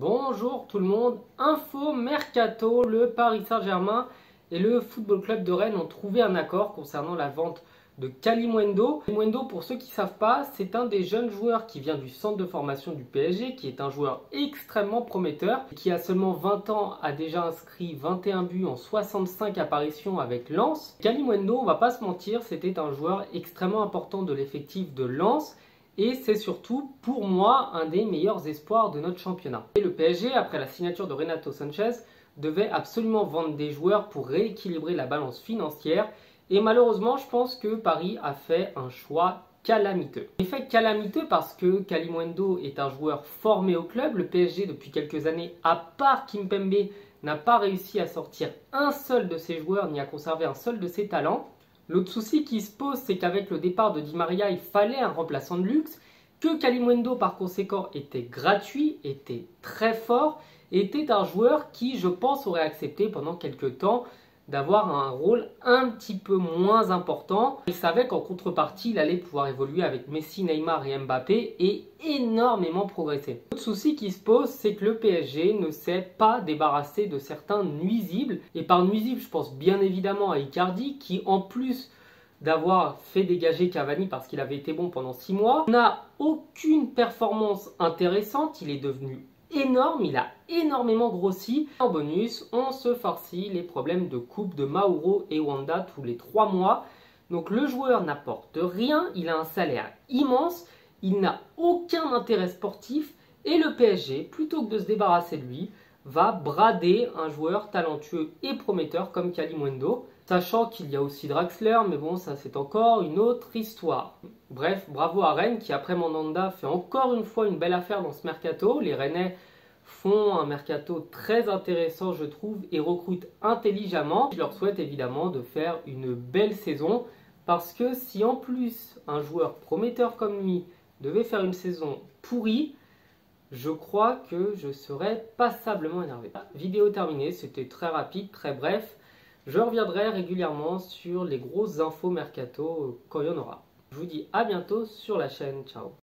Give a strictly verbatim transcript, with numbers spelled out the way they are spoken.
Bonjour tout le monde, info mercato, le Paris Saint-Germain et le Football Club de Rennes ont trouvé un accord concernant la vente de Kalimuendo. Kalimuendo, pour ceux qui ne savent pas, c'est un des jeunes joueurs qui vient du centre de formation du P S G, qui est un joueur extrêmement prometteur, qui a seulement vingt ans, a déjà inscrit vingt et un buts en soixante-cinq apparitions avec Lens. Kalimuendo, on va pas se mentir, c'était un joueur extrêmement important de l'effectif de Lens. Et c'est surtout, pour moi, un des meilleurs espoirs de notre championnat. Et le P S G, après la signature de Renato Sanchez, devait absolument vendre des joueurs pour rééquilibrer la balance financière. Et malheureusement, je pense que Paris a fait un choix calamiteux. Il fait calamiteux parce que Kalimuendo est un joueur formé au club. Le P S G, depuis quelques années, à part Kimpembe, n'a pas réussi à sortir un seul de ses joueurs ni à conserver un seul de ses talents. L'autre souci qui se pose, c'est qu'avec le départ de Di Maria, il fallait un remplaçant de luxe, que Kalimuendo par conséquent était gratuit, était très fort, et était un joueur qui, je pense, aurait accepté pendant quelques temps d'avoir un rôle un petit peu moins important. Il savait qu'en contrepartie, il allait pouvoir évoluer avec Messi, Neymar et Mbappé et énormément progresser. L'autre souci qui se pose, c'est que le P S G ne s'est pas débarrassé de certains nuisibles. Et par nuisibles, je pense bien évidemment à Icardi, qui en plus d'avoir fait dégager Cavani parce qu'il avait été bon pendant six mois, n'a aucune performance intéressante. Il est devenu énorme, il a énormément grossi. En bonus, on se farcit les problèmes de coupe de Mauro et Wanda tous les trois mois. Donc le joueur n'apporte rien, il a un salaire immense, il n'a aucun intérêt sportif et le P S G, plutôt que de se débarrasser de lui, va brader un joueur talentueux et prometteur comme Kalimuendo, sachant qu'il y a aussi Draxler, mais bon, ça c'est encore une autre histoire. Bref, bravo à Rennes qui, après Mandanda, fait encore une fois une belle affaire dans ce mercato. Les Rennais font un mercato très intéressant, je trouve, et recrutent intelligemment. Je leur souhaite évidemment de faire une belle saison, parce que si en plus un joueur prometteur comme lui devait faire une saison pourrie, je crois que je serais passablement énervé. Vidéo terminée, c'était très rapide, très bref. Je reviendrai régulièrement sur les grosses infos mercato quand il y en aura. Je vous dis à bientôt sur la chaîne. Ciao.